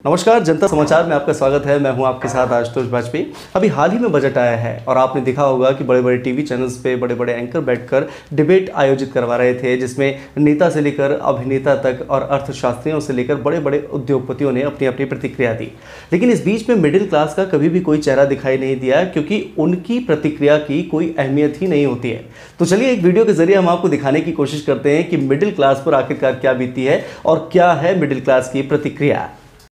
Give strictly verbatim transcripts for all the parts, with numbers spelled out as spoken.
नमस्कार, जनता समाचार में आपका स्वागत है। मैं हूं आपके साथ आशुतोष वाजपेयी। अभी हाल ही में बजट आया है और आपने देखा होगा कि बड़े बड़े टीवी चैनल्स पे बड़े बड़े एंकर बैठकर डिबेट आयोजित करवा रहे थे, जिसमें नेता से लेकर अभिनेता तक और अर्थशास्त्रियों से लेकर बड़े बड़े उद्योगपतियों ने अपनी अपनी प्रतिक्रिया दी। लेकिन इस बीच में मिडिल क्लास का कभी भी कोई चेहरा दिखाई नहीं दिया, क्योंकि उनकी प्रतिक्रिया की कोई अहमियत ही नहीं होती है। तो चलिए एक वीडियो के जरिए हम आपको दिखाने की कोशिश करते हैं कि मिडिल क्लास पर आखिरकार क्या बीती है और क्या है मिडिल क्लास की प्रतिक्रिया।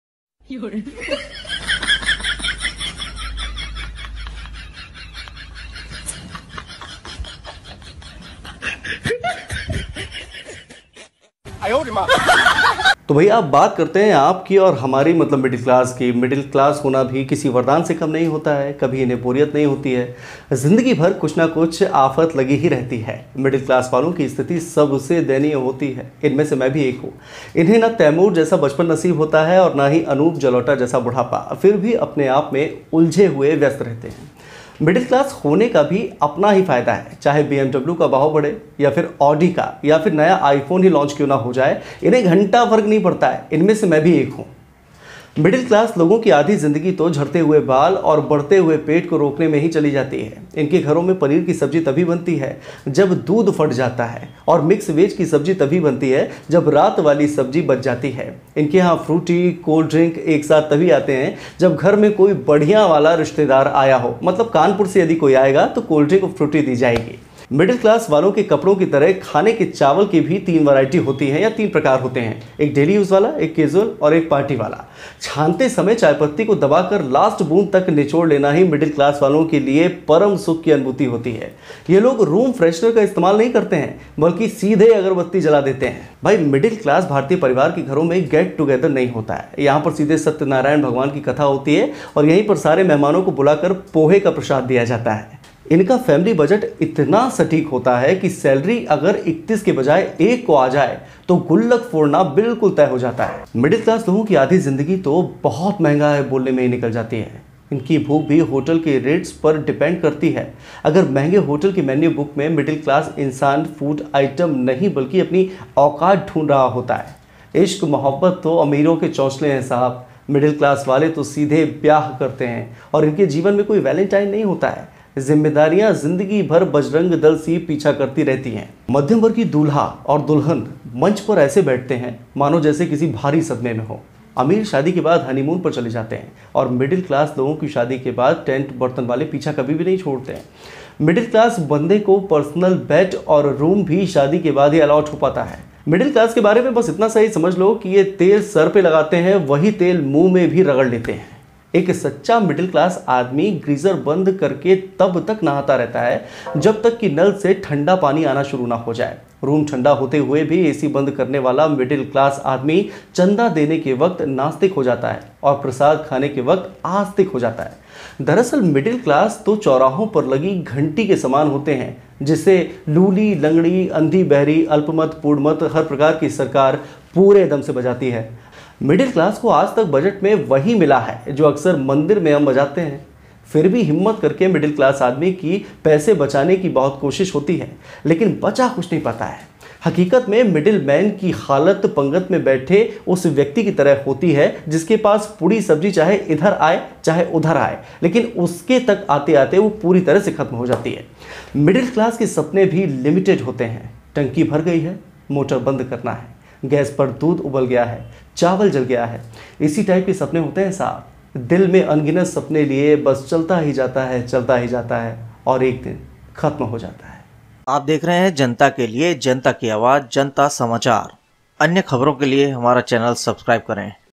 तो भैया आप बात करते हैं आपकी और हमारी मतलब मिडिल क्लास की। मिडिल क्लास होना भी किसी वरदान से कम नहीं होता है। कभी इन्हें बोरियत नहीं होती है, जिंदगी भर कुछ ना कुछ आफत लगी ही रहती है। मिडिल क्लास वालों की स्थिति सबसे दयनीय होती है। इनमें से मैं भी एक हूँ। इन्हें ना तैमूर जैसा बचपन नसीब होता है और ना ही अनूप जलोटा जैसा बुढ़ापा, फिर भी अपने आप में उलझे हुए व्यस्त रहते हैं। मिडिल क्लास होने का भी अपना ही फ़ायदा है, चाहे बी एम डब्ल्यू का भाव बढ़े या फिर ऑडी का या फिर नया आईफोन ही लॉन्च क्यों ना हो जाए, इन्हें घंटा फर्क नहीं पड़ता है। इनमें से मैं भी एक हूँ। मिडिल क्लास लोगों की आधी ज़िंदगी तो झड़ते हुए बाल और बढ़ते हुए पेट को रोकने में ही चली जाती है। इनके घरों में पनीर की सब्जी तभी बनती है जब दूध फट जाता है, और मिक्स वेज की सब्जी तभी बनती है जब रात वाली सब्जी बच जाती है। इनके यहाँ फ्रूटी कोल्ड ड्रिंक एक साथ तभी आते हैं जब घर में कोई बढ़िया वाला रिश्तेदार आया हो। मतलब कानपुर से यदि कोई आएगा तो कोल्ड ड्रिंक और फ्रूटी दी जाएगी। मिडिल क्लास वालों के कपड़ों की तरह खाने के चावल की भी तीन वैरायटी होती है या तीन प्रकार होते हैं, एक डेली यूज वाला, एक कैजुअल और एक पार्टी वाला। छानते समय चाय पत्ती को दबाकर लास्ट बूंद तक निचोड़ लेना ही मिडिल क्लास वालों के लिए परम सुख की अनुभूति होती है। ये लोग रूम फ्रेशनर का इस्तेमाल नहीं करते हैं, बल्कि सीधे अगरबत्ती जला देते हैं। भाई मिडिल क्लास भारतीय परिवार के घरों में गेट टुगेदर नहीं होता है। यहाँ पर सीधे सत्यनारायण भगवान की कथा होती है और यहीं पर सारे मेहमानों को बुलाकर पोहे का प्रसाद दिया जाता है। इनका फैमिली बजट इतना सटीक होता है कि सैलरी अगर इकतीस के बजाय एक को आ जाए तो गुल्लक फोड़ना बिल्कुल तय हो जाता है। मिडिल क्लास लोगों की आधी जिंदगी तो बहुत महंगा है बोलने में ही निकल जाती है। इनकी भूख भी होटल के रेट्स पर डिपेंड करती है। अगर महंगे होटल की मेन्यू बुक में मिडिल क्लास इंसान फूड आइटम नहीं बल्कि अपनी औकात ढूंढ रहा होता है। इश्क मोहब्बत तो अमीरों के चौंसले हैं साहब। मिडिल क्लास वाले तो सीधे ब्याह करते हैं और इनके जीवन में कोई वैलेंटाइन नहीं होता है। जिम्मेदारियां जिंदगी भर बजरंग दल सी पीछा करती रहती हैं। मध्यम वर्ग की दूल्हा और दुल्हन मंच पर ऐसे बैठते हैं मानो जैसे किसी भारी सदमे में हो। अमीर शादी के बाद हनीमून पर चले जाते हैं और मिडिल क्लास लोगों की शादी के बाद टेंट बर्तन वाले पीछा कभी भी नहीं छोड़ते हैं। मिडिल क्लास बंदे को पर्सनल बेड और रूम भी शादी के बाद ही अलॉट हो पाता है। मिडिल क्लास के बारे में बस इतना सही समझ लो कि ये तेल सर पे लगाते हैं, वही तेल मुंह में भी रगड़ लेते हैं। एक सच्चा मिडिल क्लास आदमी गीजर बंद करके तब तक नहाता रहता है जब तक कि नल से ठंडा पानी आना शुरू ना हो जाए। रूम ठंडा होते हुए भी एसी बंद करने वाला मिडिल क्लास आदमी चंदा देने के वक्त नास्तिक हो जाता है और प्रसाद खाने के वक्त आस्तिक हो जाता है। दरअसल मिडिल क्लास तो चौराहों पर लगी घंटी के समान होते हैं, जिसे लूली लंगड़ी अंधी बहरी अल्पमत पूर्णमत हर प्रकार की सरकार पूरे दम से बजाती है। मिडिल क्लास को आज तक बजट में वही मिला है जो अक्सर मंदिर में हम बजाते हैं। फिर भी हिम्मत करके मिडिल क्लास आदमी की पैसे बचाने की बहुत कोशिश होती है, लेकिन बचा कुछ नहीं पाता है। हकीकत में मिडिल मैन की हालत पंगत में बैठे उस व्यक्ति की तरह होती है जिसके पास पूरी सब्जी चाहे इधर आए चाहे उधर आए, लेकिन उसके तक आते आते वो पूरी तरह से खत्म हो जाती है। मिडिल क्लास के सपने भी लिमिटेड होते हैं। टंकी भर गई है, मोटर बंद करना है, गैस पर दूध उबल गया है, चावल जल गया है, इसी टाइप के सपने होते हैं साहब। दिल में अनगिनत सपने लिए बस चलता ही जाता है चलता ही जाता है और एक दिन खत्म हो जाता है। आप देख रहे हैं जनता के लिए जनता की आवाज़ जनता समाचार। अन्य खबरों के लिए हमारा चैनल सब्सक्राइब करें।